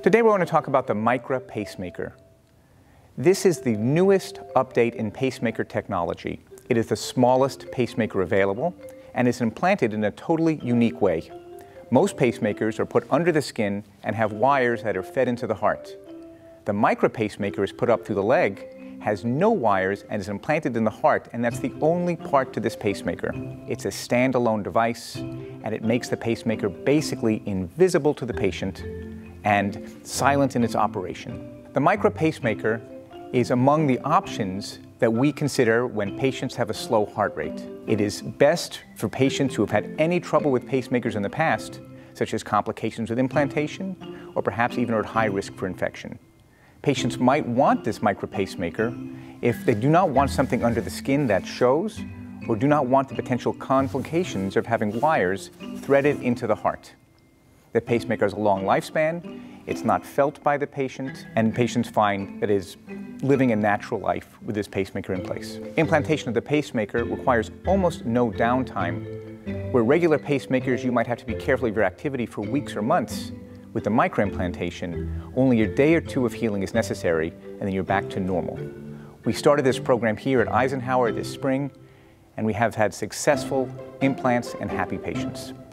Today we're going to talk about the Micra pacemaker. This is the newest update in pacemaker technology. It is the smallest pacemaker available and is implanted in a totally unique way. Most pacemakers are put under the skin and have wires that are fed into the heart. The Micra pacemaker is put up through the leg, has no wires, and is implanted in the heart, and that's the only part to this pacemaker. It's a standalone device, and it makes the pacemaker basically invisible to the patient and silent in its operation. The Micra pacemaker is among the options that we consider when patients have a slow heart rate. It is best for patients who have had any trouble with pacemakers in the past, such as complications with implantation, or perhaps even are at high risk for infection. Patients might want this Micra pacemaker if they do not want something under the skin that shows, or do not want the potential complications of having wires threaded into the heart. The pacemaker has a long lifespan, it's not felt by the patient, and patients find that it is living a natural life with this pacemaker in place. Implantation of the pacemaker requires almost no downtime. Where regular pacemakers you might have to be careful of your activity for weeks or months, with the Micra implantation, only a day or two of healing is necessary, and then you're back to normal. We started this program here at Eisenhower this spring, and we have had successful implants and happy patients.